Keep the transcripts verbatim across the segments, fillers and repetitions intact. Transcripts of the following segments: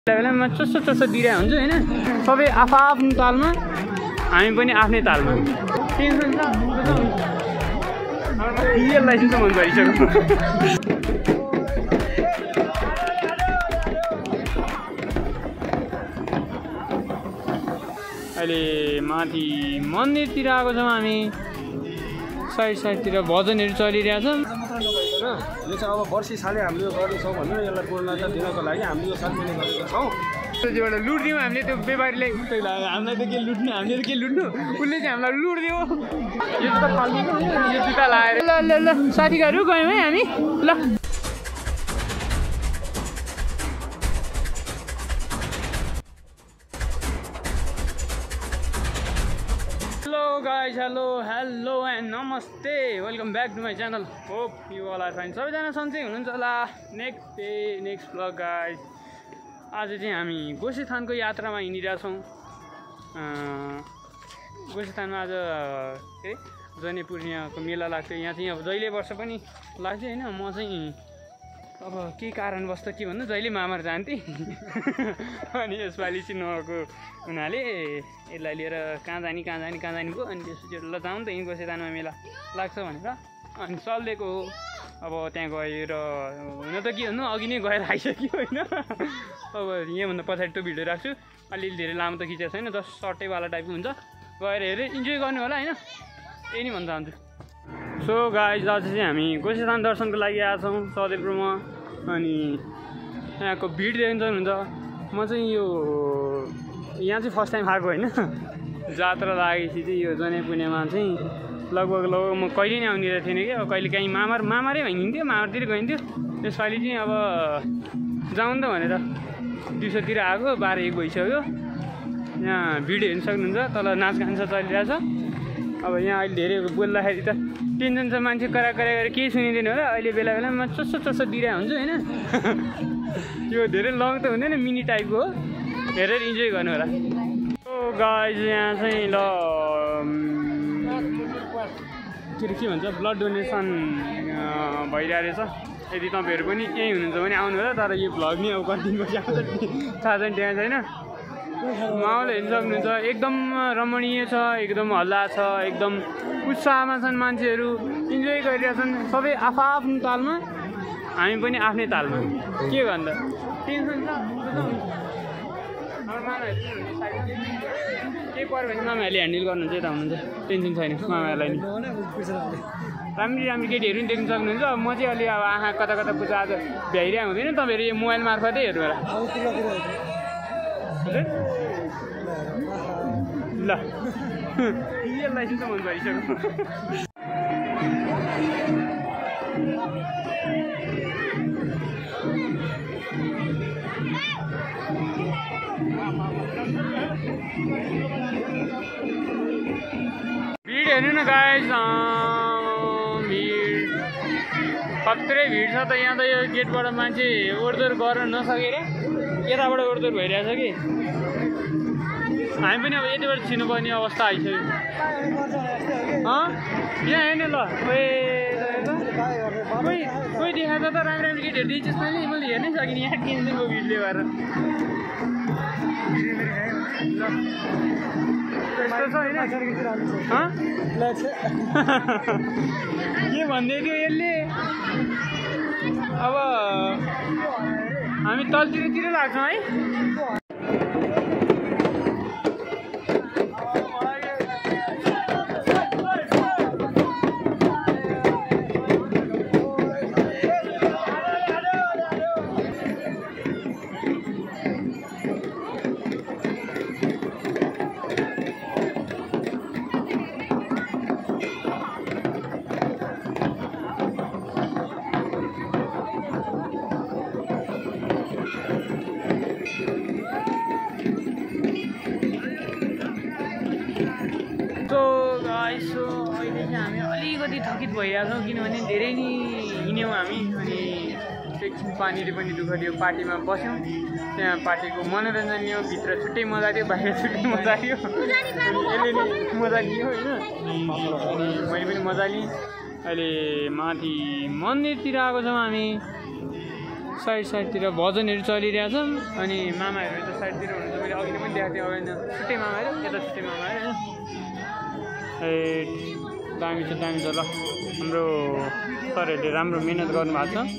बेलामा चस्सो चस्सो दिइरहेको हुन्छ होइन सबै आफआफ्नो तालमा हामी पनि आफ्नै तालमा टेन्सन छ क्लियर लाइसेन्स मन परिसक्यो अहिले माथि मन्दिरतिर आएको छौँ हामी साइड साइडतिर भजनहरू चलिरहेछ यो चाहिँ अब वर्षी साले हामीले गर्दैछौँ भनेर यसलाई पूर्णता दिनको लागि हामीले यो साल मिलेर गरेका छौँ त्यसबाट लुट्दियौँ हामीले त्यो व्यापारीलाई हामीलाई त के लुट्नु हामीले त के लुट्नु उसले चाहिँ हामीलाई लुट्दियो यो जुत्ता फाल्दिनु यो जुत्ता लगाएर ल ल ल साथीहरू गयौँ है हामी ल guys hello hello and namaste welcome back to my channel hope you all are fine सबैजना सन्चै हुनुहुन्छ होला next day next blog guys आज चाहिँ हामी गोसेथानको यात्रामा हिँडिरहेका छौँ गोसेथानमा आज के जने पूर्णिमाको मेला लाग्थ्यो यहाँ चाहिँ अब जहिले वर्ष पनि लाग्थ्यो होइन म चाहिँ अब के कारणवश त के भन्नु जहिले मामार जान्थेँ अनि यसपालि चाहिँ नगएको हुनाले यसलाई लिएर कहाँ जाने कहाँ जाने कहाँ जाने भयो अनि त्यसपछि ल जाउँ त यहीँ गोसेथानमा मेला लाग्छ भनेर अनि चल्दिएको हो अब त्यहाँ गएर हुन त के भन्नु अघि नै गएर आइसक्यो होइन अब यहाँभन्दा पछाडि त्यो भिडियो राख्छु अलिअलि धेरै लामो त खिचेको छैन जस्ट सर्टैवाला टाइपको हुन्छ गएर हेरेर इन्जोय गर्नु होला होइन यही नै भन्न चाहन्छु सो गाइज आज चाहिँ हामी गोसेथान दर्शनको लागि आएको छौँ सधैँमा अनि यहाँको भिड देख्न सक्नुहुन्छ म चाहिँ यो यहाँ चाहिँ फर्स्ट टाइम आएको होइन जात्रा लागेपछि चाहिँ यो जने पुण्यमा चाहिँ लगभग लगभग म कहिले नै आउने थिएन कि अब कहिले काहीँ मामार मामारै भइन्थ्यो मामारतिर गइन्थ्यो यसपालि चाहिँ अब जाउँ त भनेर दिउँसोतिर आएको बाह्र एक भइसक्यो यहाँ भिडियो हेर्न सक्नुहुन्छ तल नाचगान चलिरहेछ अब यहाँ अहिले धेरै बोल्दाखेरि त टेन्सन छ मान्छे करा करा गरेर केही सुनिँदैन होला अहिले बेला बेलामा चस्सो चस्सो दिइरहेको हुन्छ होइन यो धेरै लङ त हुँदैन मिनी टाइपको हो हेरेर इन्जोय गर्नु होला ओ गाइज यहाँ चाहिँ ल के अरे के भन्छ ब्लड डोनेसन भइरहेको रहेछ यदि तपाईँहरू पनि यहीँ हुनुहुन्छ भने आउनु होला तर यो भ्लग नि अब कतिको थाहा छैन त्यहाँ छैन माहौल हेर्न सक्नुहुन्छ एकदम रमणीय छ एकदम हल्ला छ एकदम उत्साहमा छन् मान्छेहरू इन्जोय गरिरहेछन् सबै आफआफ्नो तालमा हामी पनि आफ्नै तालमा के भन्दा टेन्सन छ केही पऱ्यो भने मामाहरूले ह्यान्डल गर्नुहुन्छ यता हुनुहुन्छ टेन्सन छैन मामाहरूलाई नि राम्री राम्री केटीहरू पनि देख्न सक्नुहुन्छ अब म चाहिँ अलि अब आँखा कता कता पुजा आज भ्याइरहेको हुँदैन तपाईँहरू यो मोबाइल मार्फतै हेर्नु होला ल क्लियर लाइसेन्स त मन परिसक्यो भिड हेर्नु न गाइस भिड खत्रै भिड छ त यहाँ त यो गेटबाट मान्छे ओहोरदोहोर गर्न नसकेर यताबाट ओहोरदोहोर भइरहेछ कि हामी पनि अब यतिबाट छिर्नुपर्ने अवस्था आइसक्यो यहाँ हेर्नु ल कोही कोही देखाएको त राम्रो राम्रो केटीहरू देखिस् मैले मैले हेर्नै सकिनँ यहाँ टेन्सनको भिडले भएर यस्तो छ होइन के भन्दै थियो यसले अब हामी तलतिरतिर लाग्छौँ है यसो अहिले चाहिँ हामी अलिकति थकित भइरहेको छौँ किनभने धेरै नै हिँड्यौँ हामी अनि एकछिन पानीले पनि दुःख दियो पार्टीमा बस्यौँ त्यहाँ पार्टीको मनोरञ्जन लियो भित्र छुट्टै मजा दियो बाहिर छुट्टै मजा लियो यसले नै मजा लियो होइन अनि मैले पनि मजा लिएँ अहिले माथि मन्दिरतिर आएको छौँ हामी साइड साइडतिर भजनहरू चलिरहेछ अनि मामाहरू त साइडतिर हुनुहुन्छ मैले अघि पनि देखाएको थिएँ अगाडि छुट्टै मामाहरू यता छुट्टै मामाहरू ए दामी छ दामी छ ल हाम्रो सरहरूले राम्रो मिहिनेत गर्नुभएको छ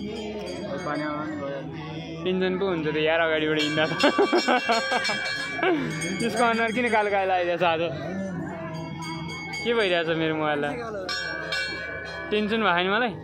इन्जन पो हुन्छ त यार अगाडिबाट हिँड्दा त त्यसको अनुहार किन कालो कालो आइरहेछ आज के भइरहेछ मेरो मोबाइललाई टेन्सन भयो नि मलाई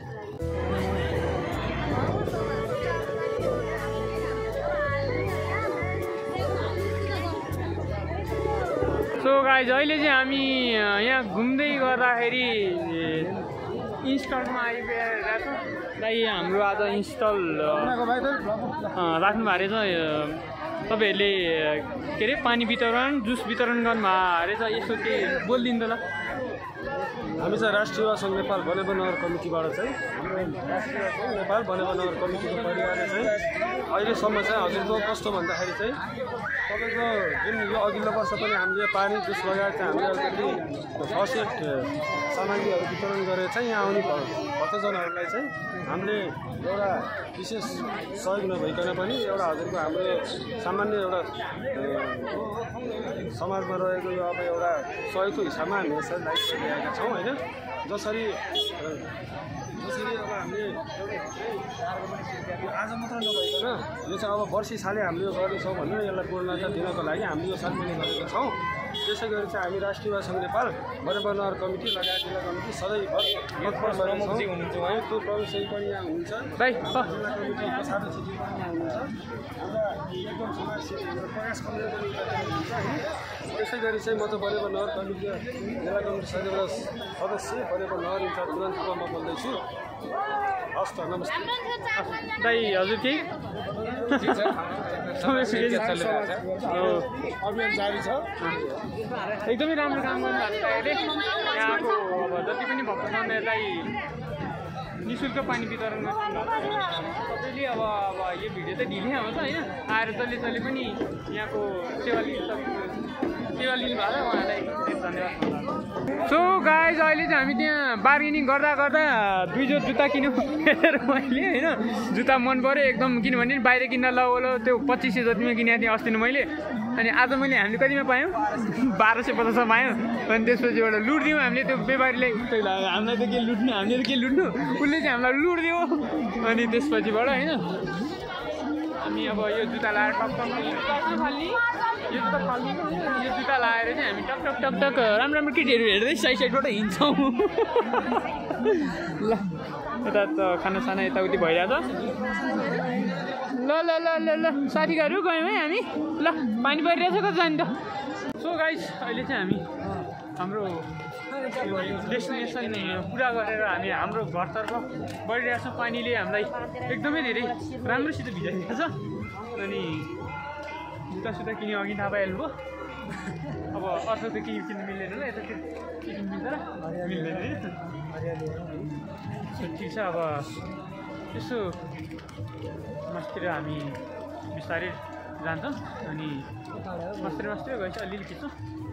सो गाइज अहिले चाहिँ हामी यहाँ घुम्दै गर्दाखेरि इन्स्टलमा आइपुगेका छौँ दाइ हाम्रो आज इन्स्टल राख्नु भएको रहेछ तपाईँहरूले के अरे पानी वितरण जुस वितरण गर्नुभएको रहेछ यसो के बोलिदिनु त ल हामी चाहिँ राष्ट्रिय युवा सङ्घ नेपाल बनेपा नगर कमिटीबाट चाहिँ राष्ट्रिय युवा सङ्घ नेपाल बनेपा नगर कमिटीको परिवारले चाहिँ अहिलेसम्म चाहिँ हजुरको कस्तो भन्दाखेरि चाहिँ तपाईँको जुन यो अघिल्लो वर्ष पनि हामीले पानी जुस लगाएर चाहिँ हामीले अलिकति फर्स्ट एड सामग्रीहरू वितरण गरेर चाहिँ यहाँ आउने भक्तजनहरूलाई चाहिँ हामीले एउटा विशेष सहयोग नभइकन पनि एउटा हजुरको हाम्रो सामान्य एउटा समाजमा रहेको यो अब एउटा सहयोगको हिसाबमा हामी यसरी लागिरहेका छौँ होइन जसरी जसरी अब हामीले आज मात्र नभइकन यो चाहिँ अब वर्षी सालै हामीले यो गर्दैछौँ भने यसलाई पूर्णता दिनको लागि हामीले यो साल पनि गरेका छौँ त्यसै गरी चाहिँ हामी राष्ट्रिय युवा सङ्घ नेपाल बनेपा नगर कमिटी लगायत जिल्ला कमिटी सधैँभर तत्पर प्रमुखजी हुनुहुन्छ उहाँ त्यो प्रमुखजी पनि यहाँ हुनुहुन्छ जिल्ला कमिटीको साथै पनि यहाँ हुनुहुन्छ हाम्रा एकदम समाजसेवी प्रकाश कमल पनि हुनुहुन्छ होइन त्यसै गरी चाहिँ म त बनेपा नगर कमिटी जिल्ला कमिटी सदस्य सदस्य बनेपा नगर इन्चार्ज तुरन्त म बोल्दैछु हस् त नमस्ते दाइ हजुर के अभियान जारी छ एकदमै राम्रो काम गर्नुभएको छ यहाँको अब जति पनि भक्तजनहरूलाई नि शुल्क पानी वितरण गर्नु सबैले अब अब यो भिडियो त ढिलै आउँछ होइन आएर जसले जसले पनि यहाँको सेवा लिनु सेवा लिनुभएको छ उहाँलाई धन्यवाद सो गाइज अहिले चाहिँ हामी त्यहाँ बार्गेनिङ गर्दा गर्दा दुई जोड जुत्ता किन्यौँ मैले होइन जुत्ता मन पऱ्यो एकदम किनभने बाहिर किन्न ल त्यो पच्चिस सय जतिमा किनेको थिएँ अस्ति मैले अनि आज मैले हामीले कतिमा पायौँ बाह्र सय पचासमा पायौँ अनि त्यसपछि एउटा लुट दियौँ हामीले त्यो व्यापारीलाई हामीलाई त के लुट्नु हामीले त के लुट्नु उसले चाहिँ हामीलाई लुट दियो अनि त्यसपछिबाट होइन हामी अब यो जुत्ता लाएर टक टक यो जुत्ता फाल्नु यो जुत्ता लाएर चाहिँ हामी टक टक टक टक राम्रो राम्रो केटीहरू हेर्दै साइड साइडबाट हिँड्छौँ ल यता त खानासाना यताउति भइरहेछ ल ल ल ल ल साथीहरू गयौँ है हामी ल पानी परिरहेछ कति जाने त सो गाइस अहिले चाहिँ हामी हाम्रो डेस्टिनेसन पुरा गरेर हामी हाम्रो घरतर्फ बढिरहेको छ पानीले हामीलाई एकदमै धेरै राम्रोसित भिजाइदिएको छ अनि जुत्ता सुत्ता किन्यो अघि थाहा पाइहाल्नुभयो अब अर्को त केही किन्नु मिल्दैन ल यता के किन्नु मिल्छ र मिल्दैन ठिक छ अब यसो मस्तिर हामी बिस्तारै जान्छौँ अनि मस्तिर मस्तिर गएपछि अलिअलि खिच्छौँ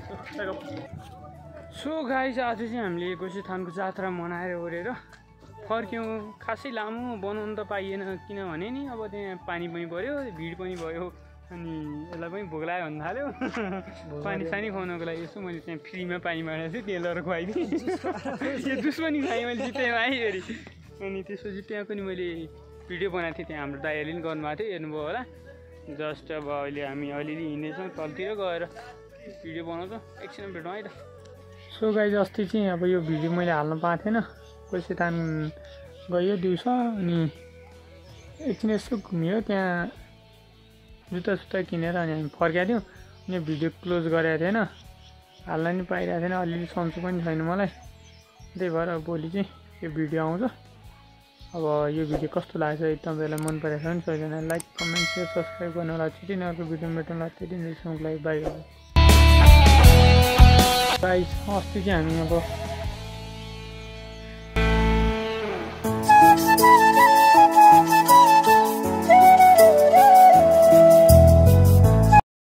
सो गाइस आज चाहिँ हामीले गोसीथानको जात्रा मनाएर ओरेर फर्क्यौँ खासै लामो बनाउनु त पाइएन किनभने नि अब त्यहाँ पानी पनि पऱ्यो भिड पनि भयो अनि यसलाई पनि भोक लाग्यो भन्नु थाल्यो पानी सानी खुवाउनको लागि यसो मैले त्यहाँ फ्रीमा पानी मागेको थिएँ तेल लगाएर खुवाइदिएँ यो जुस पनि खाएँ मैले जित्तैमा आएँ फेरि अनि त्यसपछि त्यहाँ पनि मैले भिडियो बनाएको थिएँ त्यहाँ हाम्रो दाइहरूले पनि गर्नुभएको थियो हेर्नुभयो होला जस्ट अब अहिले हामी अलिअलि हिँड्दैछौँ तलतिर गएर भिडियो बनाउँछौँ एकछिनमा भेटौँ है त सो गाइज अस्ति चाहिँ अब यो भिडियो मैले हाल्न पाएको थिएन गोसीथान गयो दिउँसो अनि एकछिन यसो घुमियो त्यहाँ जुत्ता सुत्ता किनेर अनि हामी फर्केका थियौँ अनि भिडियो क्लोज गरेको थिएन हाल्न नि पाइरहेको थिएन अलिअलि सन्चो पनि छैन मलाई त्यही भएर भोलि चाहिँ यो भिडियो आउँछ अब यो भिडियो कस्तो लाग्छ तपाईँहरूलाई मन परेको छ भने सबैजना लाइक कमेन्ट सेयर सब्सक्राइब गर्नु होला छिटै अर्को भिडियो मेट्नु होला त्यति नै लागि बाई गाइस अस्ति चाहिँ हामी अब